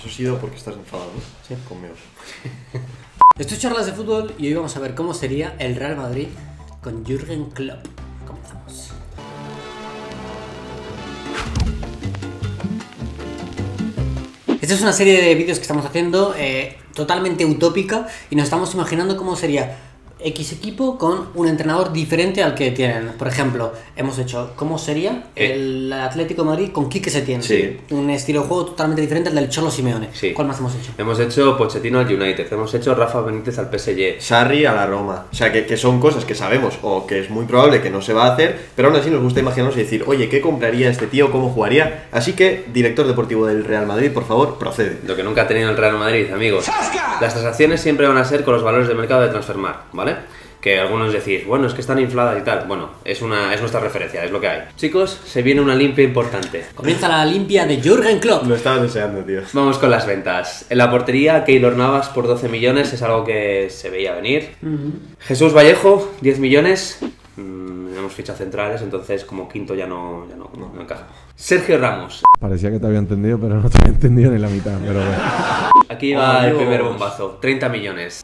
Eso ha sido porque estás enfadado, ¿no? Sí. Conmigo. Esto es Charlas de Fútbol y hoy vamos a ver cómo sería el Real Madrid con Jürgen Klopp. Comenzamos. Esta es una serie de vídeos que estamos haciendo totalmente utópica y nos estamos imaginando cómo sería X equipo con un entrenador diferente al que tienen. Por ejemplo, hemos hecho cómo sería el Atlético de Madrid con Quique Setién. Sí. Un estilo de juego totalmente diferente al del Cholo Simeone. Sí. ¿Cuál más hemos hecho? Hemos hecho Pochettino al United, hemos hecho Rafa Benítez al PSG. Sarri a la Roma. O sea, que son cosas que sabemos o que es muy probable que no se va a hacer, pero aún así nos gusta imaginarnos y decir, oye, ¿qué compraría este tío? ¿Cómo jugaría? Así que, director deportivo del Real Madrid, por favor, procede. Lo que nunca ha tenido el Real Madrid, amigos. Las transacciones siempre van a ser con los valores de mercado de Transfermarkt, ¿vale? Que algunos decís, bueno, es que están infladas y tal. Bueno, es nuestra referencia, es lo que hay. Chicos, se viene una limpia importante. Comienza la limpia de Jürgen Klopp. Lo estaba deseando, tío. Vamos con las ventas. En la portería, Keylor Navas por 12 millones, es algo que se veía venir. Jesús Vallejo, 10 millones. Hemos fichado centrales, entonces como quinto ya no encaja. Sergio Ramos. Parecía que te había entendido, pero no te había entendido ni la mitad, pero bueno. Aquí va el primer bombazo, 30 millones.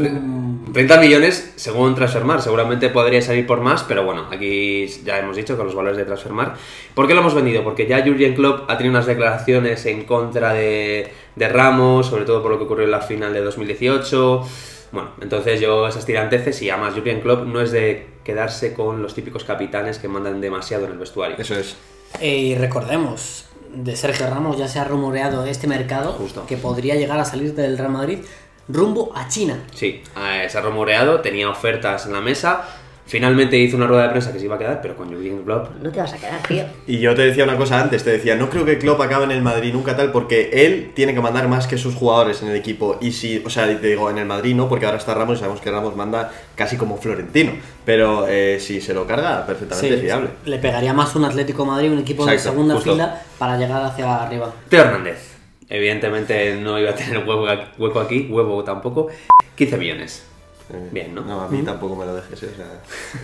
30 millones según Transfermarkt, seguramente podría salir por más, pero bueno, aquí ya hemos dicho con los valores de Transfermarkt. ¿Por qué lo hemos vendido? Porque ya Jürgen Klopp ha tenido unas declaraciones en contra de Ramos, sobre todo por lo que ocurrió en la final de 2018. Bueno, entonces yo esas tiranteces y además Jürgen Klopp no es de quedarse con los típicos capitanes que mandan demasiado en el vestuario. Eso es. Y recordemos, de Sergio Ramos ya se ha rumoreado este mercado Justo. que podría llegar a salir del Real Madrid rumbo a China. Sí, se ha rumoreado, tenía ofertas en la mesa. Finalmente hizo una rueda de prensa que se iba a quedar, pero con Jürgen Klopp No te vas a quedar, tío. Y yo te decía una cosa antes, te decía, no creo que Klopp acabe en el Madrid nunca tal, porque él tiene que mandar más que sus jugadores en el equipo. Y si, o sea, te digo, en el Madrid no, porque ahora está Ramos y sabemos que Ramos manda casi como Florentino. Pero si se lo carga, perfectamente fiable. Le pegaría más un Atlético de Madrid, un equipo de Exacto, segunda justo. fila para llegar hacia arriba. Teo Hernández. Evidentemente no iba a tener hueco aquí, huevo tampoco. 15 millones. Bien, ¿no? No, a mí tampoco me lo dejes, o sea...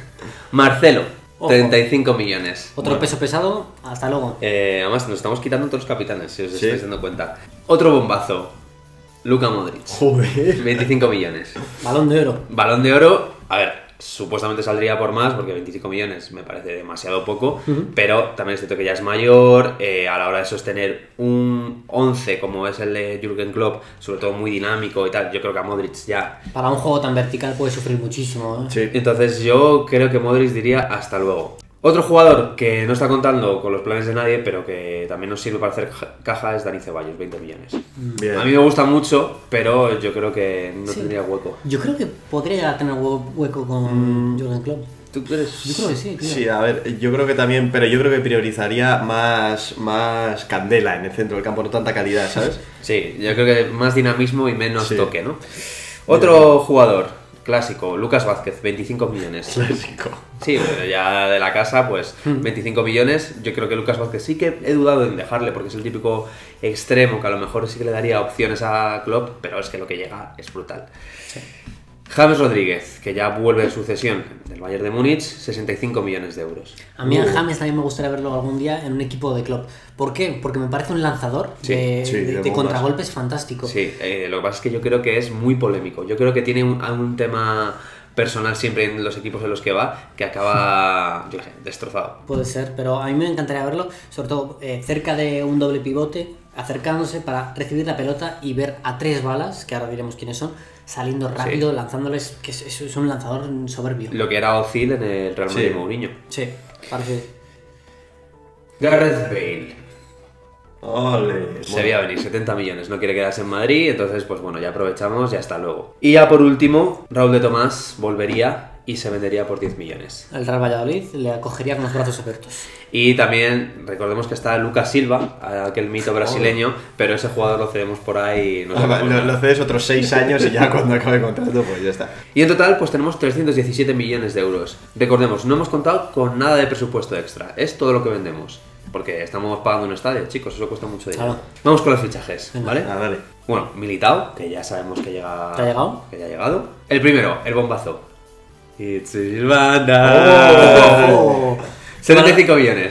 Marcelo, Ojo. 35 millones. Otro peso pesado, hasta luego. Además, nos estamos quitando todos los capitanes, si os estáis dando cuenta. Otro bombazo. Luka Modric. Joder. 25 millones. Balón de oro. Balón de oro, a ver, supuestamente saldría por más, porque 25 millones me parece demasiado poco, pero también es cierto que ya es mayor, a la hora de sostener un 11 como es el de Jürgen Klopp, sobre todo muy dinámico y tal, yo creo que a Modric ya. Para un juego tan vertical puede sufrir muchísimo, ¿eh? Sí. Entonces yo creo que Modric diría hasta luego. Otro jugador que no está contando con los planes de nadie, pero que también nos sirve para hacer caja es Dani Ceballos, 20 millones. Bien. A mí me gusta mucho, pero yo creo que no Sí. tendría hueco. Yo creo que podría tener hueco con Jürgen Klopp. ¿Tú crees? Yo creo que sí, tío. Sí, a ver, yo creo que también, pero yo creo que priorizaría más candela en el centro del campo, no tanta calidad, ¿sabes? Sí, yo creo que más dinamismo y menos Sí. toque, ¿no? Otro jugador clásico, Lucas Vázquez, 25 millones. Clásico. Sí, pero ya de la casa, pues 25 millones. Yo creo que Lucas Vázquez sí que he dudado en dejarle porque es el típico extremo que a lo mejor sí que le daría opciones a Klopp, pero es que lo que llega es brutal. James Rodríguez, que ya vuelve en sucesión del Bayern de Múnich, 65 millones de euros. A mí a James también me gustaría verlo algún día en un equipo de Klopp. ¿Por qué? Porque me parece un lanzador Sí, de bombas. contragolpes fantástico. Sí, lo que pasa es que yo creo que es muy polémico. Yo creo que tiene un tema personal siempre en los equipos en los que va que acaba, yo qué sé, destrozado. Puede ser, pero a mí me encantaría verlo, sobre todo cerca de un doble pivote, acercándose para recibir la pelota y ver a tres balas, que ahora diremos quiénes son, saliendo rápido, lanzándoles, que es un lanzador soberbio. Lo que era Ozil en el Real Madrid Sí. Mourinho. Sí, parece. Gareth Bale. Ole. Se veía venir, 70 millones, no quiere quedarse en Madrid, entonces pues bueno, ya aprovechamos y hasta luego. Y ya por último, Raúl de Tomás volvería y se vendería por 10 millones. El Real Valladolid le acogería con los brazos abiertos. Y también recordemos que está Lucas Silva, aquel mito brasileño, pero ese jugador lo cedemos por ahí y no se va a volver. Lo cedes otros 6 años y ya cuando acabe el contrato, pues ya está. Y en total pues tenemos 317 millones de euros. Recordemos, no hemos contado con nada de presupuesto extra, es todo lo que vendemos. Porque estamos pagando un estadio, chicos, eso cuesta mucho dinero. Claro. Vamos con los fichajes, Venga. ¿vale? Ah, dale. Bueno, Militao, que ya sabemos que llega... ¿Que ha llegado? Que ya ha llegado. El primero, el bombazo. It's Silvana. Oh. 75 millones.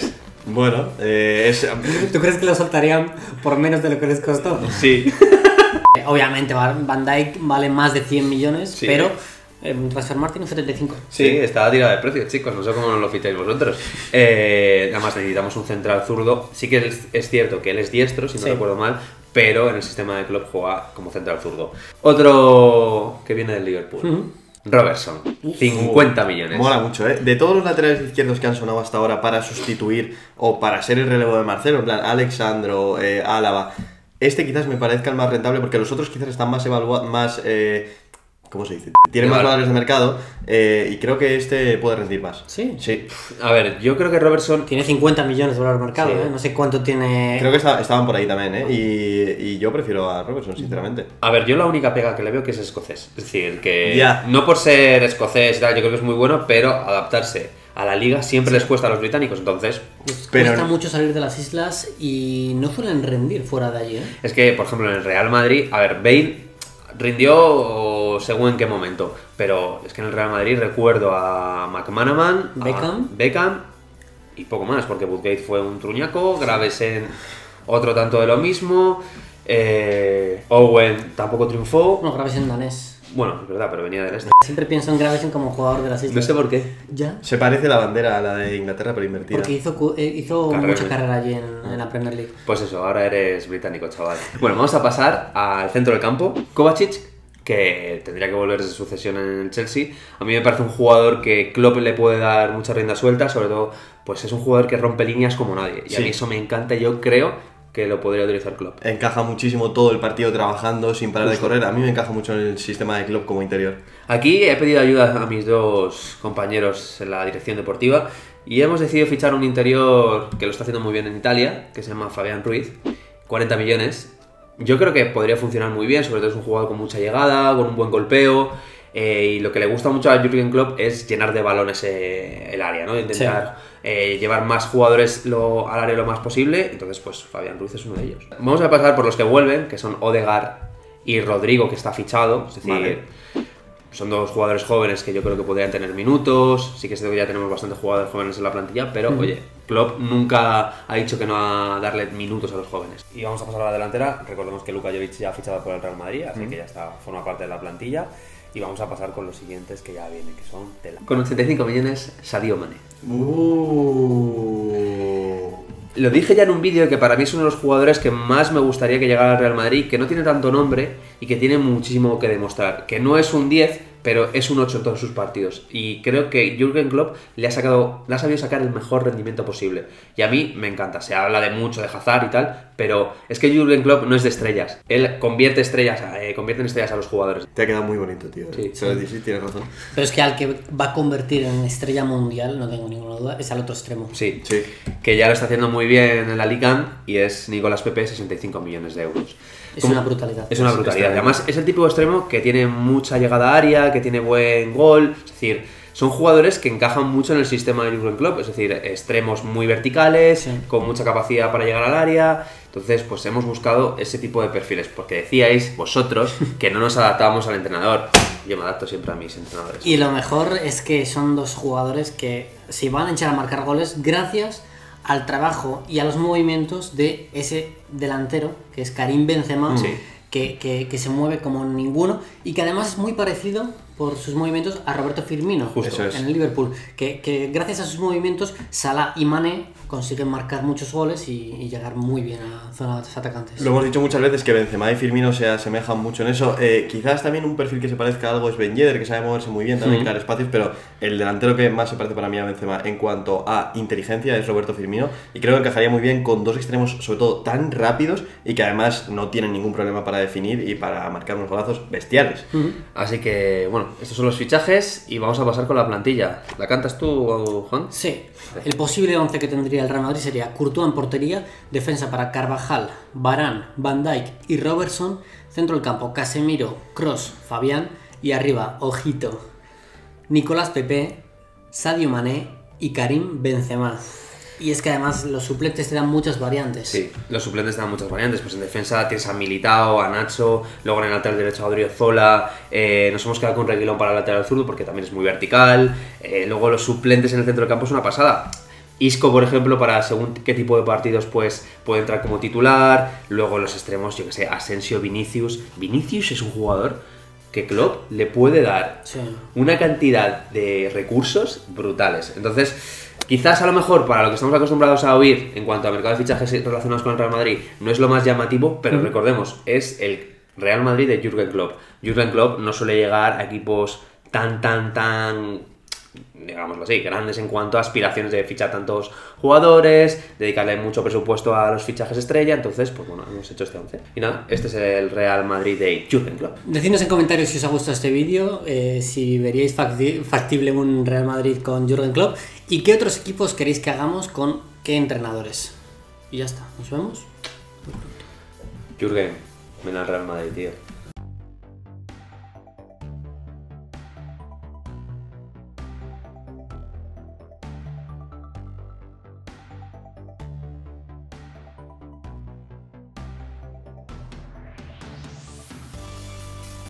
Bueno, ¿Tú crees que lo soltarían por menos de lo que les costó? Sí. Obviamente Van Dijk vale más de 100 millones, Sí. pero Transfermarkt tiene un 75. Sí, está a tira de precios, chicos, no sé cómo nos lo ficháis vosotros. Además necesitamos un central zurdo. Sí que es cierto que él es diestro, si no Sí. recuerdo mal, pero en el sistema de Klopp juega como central zurdo. Otro que viene del Liverpool. Robertson, 50 millones. mola mucho, ¿eh? De todos los laterales izquierdos que han sonado hasta ahora para sustituir o para ser el relevo de Marcelo, en plan Alexandro, Álava, este quizás me parezca el más rentable porque los otros quizás están más evaluados, ¿cómo se dice? Tienen más valores de mercado y creo que este puede rendir más. Sí. Sí. A ver, yo creo que Robertson... Tiene 50 millones de valor de mercado, Sí. No sé cuánto tiene... Creo que estaban por ahí también, ¿eh? Y yo prefiero a Robertson, sinceramente. A ver, yo la única pega que le veo que es escocés. Es decir, que Ya. no por ser escocés y tal, yo creo que es muy bueno, pero adaptarse a la liga siempre les cuesta a los británicos, entonces... Les Pero- cuesta mucho salir de las islas y no suelen rendir fuera de allí, Es que, por ejemplo, en el Real Madrid, a ver, Bale rindió según en qué momento, pero es que en el Real Madrid recuerdo a McManaman, a Beckham y poco más, porque Woodgate fue un truñaco, Gravesen otro tanto de lo mismo, Owen tampoco triunfó, No, Gravesen danés. bueno, es verdad, pero venía del este. Siempre pienso en Gravesen como jugador de las islas. No sé por qué. ¿Ya? Se parece la bandera a la de Inglaterra, pero invertida. Porque hizo Carrera. mucha carrera allí en la Premier League. Pues eso, ahora eres británico, chaval. Bueno, vamos a pasar al centro del campo. Kovacic, que tendría que volver de su cesión en el Chelsea. A mí me parece un jugador que Klopp le puede dar mucha rienda suelta, sobre todo, pues es un jugador que rompe líneas como nadie. Y a Sí. mí eso me encanta y yo creo que lo podría utilizar Klopp. Encaja muchísimo todo el partido trabajando sin parar de correr. A mí me encaja mucho en el sistema de Klopp como interior. Aquí he pedido ayuda a mis dos compañeros en la dirección deportiva y hemos decidido fichar un interior que lo está haciendo muy bien en Italia, que se llama Fabián Ruiz, 40 millones. Yo creo que podría funcionar muy bien, sobre todo es un jugador con mucha llegada, con un buen golpeo, y lo que le gusta mucho a Jürgen Klopp es llenar de balones el área, ¿no? Intentar llevar más jugadores al área lo más posible, entonces pues Fabián Ruiz es uno de ellos. Vamos a pasar por los que vuelven, que son Odegaard y Rodrigo, que está fichado, es decir... Vale. Son dos jugadores jóvenes que yo creo que podrían tener minutos. Sí que es cierto que ya tenemos bastantes jugadores jóvenes en la plantilla, pero oye, Klopp nunca ha dicho que no va a darle minutos a los jóvenes. Y vamos a pasar a la delantera. Recordemos que Luka Jovic ya ha fichado por el Real Madrid, así que ya forma parte de la plantilla. Y vamos a pasar con los siguientes que ya vienen, que son tela. Con 85 millones, Sadio Mané. Lo dije ya en un vídeo que para mí es uno de los jugadores que más me gustaría que llegara al Real Madrid, que no tiene tanto nombre y que tiene muchísimo que demostrar. Que no es un 10, pero es un 8 en todos sus partidos. Y creo que Jürgen Klopp le ha sabido sacar el mejor rendimiento posible. Y a mí me encanta. Se habla de mucho de Hazard y tal, pero es que Jürgen Klopp no es de estrellas. Él convierte en estrellas a los jugadores. Te ha quedado muy bonito, tío. Sí. Sí, tienes razón. Pero es que al que va a convertir en estrella mundial, no tengo ninguna duda, es al otro extremo. Sí, Sí. que ya lo está haciendo muy bien en la Liga y es Nicolás Pepe, 65 millones de euros. Es una brutalidad. Es una Es brutalidad. tremendo. Además, es el tipo de extremo que tiene mucha llegada a área, que tiene buen gol. Es decir, son jugadores que encajan mucho en el sistema de Jürgen Klopp. Es decir, extremos muy verticales, Sí. con mucha capacidad para llegar al área. Entonces, pues hemos buscado ese tipo de perfiles. Porque decíais vosotros que no nos adaptábamos al entrenador. Yo me adapto siempre a mis entrenadores. Y lo mejor es que son dos jugadores que se van a echar a marcar goles gracias al trabajo y a los movimientos de ese delantero, que es Karim Benzema, Sí. que se mueve como ninguno y que además es muy parecido por sus movimientos a Roberto Firmino Justo. Eso es. en el Liverpool, que gracias a sus movimientos Salah y Mané consiguen marcar muchos goles y llegar muy bien a zonas atacantes. Lo hemos dicho muchas veces que Benzema y Firmino se asemejan mucho en eso. Quizás también un perfil que se parezca a algo es Ben Yedder, que sabe moverse muy bien, también crear espacios, pero el delantero que más se parece para mí a Benzema en cuanto a inteligencia es Roberto Firmino y creo que encajaría muy bien con dos extremos, sobre todo tan rápidos y que además no tienen ningún problema para definir y para marcar unos golazos bestiales. Así que, bueno, estos son los fichajes y vamos a pasar con la plantilla. ¿La cantas tú, Juan? Sí, el posible 11 que tendría el Real Madrid sería Courtois en portería, defensa para Carvajal, Varane, Van Dijk y Robertson, centro del campo Casemiro, Kroos, Fabián y arriba, ojito, Nicolás Pepe, Sadio Mané y Karim Benzema. Y es que además los suplentes te dan muchas variantes. Sí, los suplentes te dan muchas variantes. Pues en defensa tienes a Militao, a Nacho, luego en el lateral derecho a Odriozola. Nos hemos quedado con Reguilón para el lateral zurdo porque también es muy vertical. Luego los suplentes en el centro del campo es una pasada. Isco, por ejemplo, para según qué tipo de partidos pues puede entrar como titular. Luego los extremos, yo que sé, Asensio, Vinicius. Vinicius es un jugador que Klopp le puede dar una cantidad de recursos brutales. Entonces, quizás a lo mejor para lo que estamos acostumbrados a oír en cuanto a mercado de fichajes relacionados con el Real Madrid no es lo más llamativo, pero recordemos, es el Real Madrid de Jürgen Klopp. Jürgen Klopp no suele llegar a equipos tan digámoslo así, grandes en cuanto a aspiraciones de fichar tantos jugadores, dedicarle mucho presupuesto a los fichajes estrella. Entonces, pues bueno, hemos hecho este 11. Y nada, este es el Real Madrid de Jürgen Klopp. Decidnos en comentarios si os ha gustado este vídeo, si veríais factible un Real Madrid con Jürgen Klopp y qué otros equipos queréis que hagamos con qué entrenadores. Y ya está, nos vemos. Jürgen, ven al Real Madrid, tío.